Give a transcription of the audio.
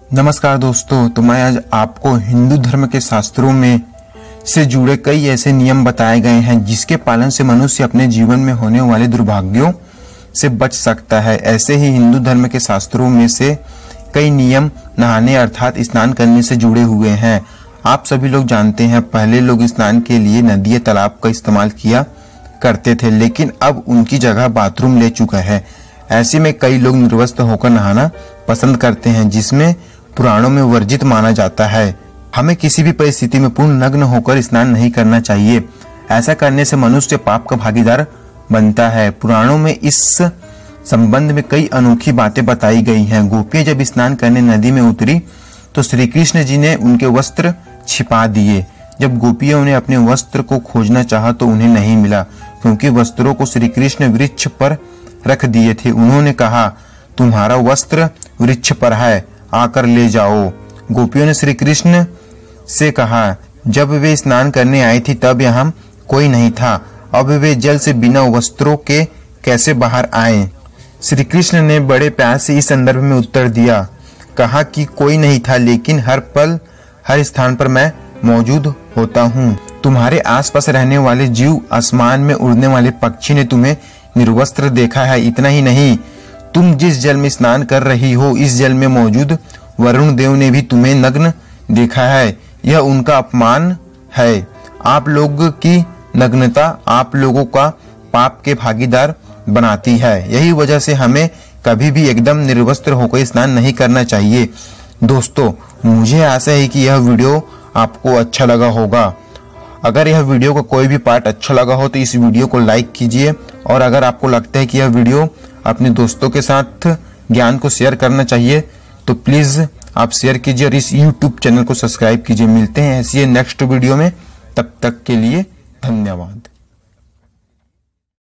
नमस्कार दोस्तों, तो मैं आज आपको हिंदू धर्म के शास्त्रों में से जुड़े कई ऐसे नियम बताए गए हैं जिसके पालन से मनुष्य अपने जीवन में होने वाले दुर्भाग्यों से बच सकता है। ऐसे ही हिंदू धर्म के शास्त्रों में से कई नियम नहाने अर्थात स्नान करने से जुड़े हुए हैं। आप सभी लोग जानते हैं, पहले लोग स्नान के लिए नदी या तालाब का इस्तेमाल किया करते थे, लेकिन अब उनकी जगह बाथरूम ले चुका है। ऐसे में कई लोग निर्वस्त्र होकर नहाना पसंद करते हैं, जिसमें पुराणों में वर्जित माना जाता है। हमें किसी भी परिस्थिति में पूर्ण नग्न होकर स्नान नहीं करना चाहिए। ऐसा करने से मनुष्य पाप का भागीदार बनता है। पुराणों में इस संबंध में कई अनोखी बातें बताई गई हैं। गोपियां जब स्नान करने नदी में उतरी तो श्री कृष्ण जी ने उनके वस्त्र छिपा दिए। जब गोपियों ने अपने वस्त्र को खोजना चाहा तो उन्हें नहीं मिला, क्योंकि वस्त्रों को श्री कृष्ण वृक्ष पर रख दिए थे। उन्होंने कहा, तुम्हारा वस्त्र वृक्ष पर है, आकर ले जाओ। गोपियों ने श्री कृष्ण से कहा, जब वे स्नान करने आई थी तब यहाँ कोई नहीं था, अब वे जल से बिना वस्त्रों के कैसे बाहर आए? श्री कृष्ण ने बड़े प्यार से इस संदर्भ में उत्तर दिया, कहा कि कोई नहीं था, लेकिन हर पल हर स्थान पर मैं मौजूद होता हूँ। तुम्हारे आसपास रहने वाले जीव, आसमान में उड़ने वाले पक्षी ने तुम्हें निर्वस्त्र देखा है। इतना ही नहीं, तुम जिस जल में स्नान कर रही हो, इस जल में मौजूद वरुण देव ने भी तुम्हें नग्न देखा है। यह उनका अपमान है। आप लोग की नग्नता आप लोगों का पाप के भागीदार बनाती है। यही वजह से हमें कभी भी एकदम निर्वस्त्र होकर स्नान नहीं करना चाहिए। दोस्तों, मुझे आशा है कि यह वीडियो आपको अच्छा लगा होगा। अगर यह वीडियो का कोई भी पार्ट अच्छा लगा हो तो इस वीडियो को लाइक कीजिए, और अगर आपको लगता है कि यह वीडियो अपने दोस्तों के साथ ज्ञान को शेयर करना चाहिए तो प्लीज आप शेयर कीजिए और इस YouTube चैनल को सब्सक्राइब कीजिए। मिलते हैं ऐसी नेक्स्ट वीडियो में, तब तक के लिए धन्यवाद।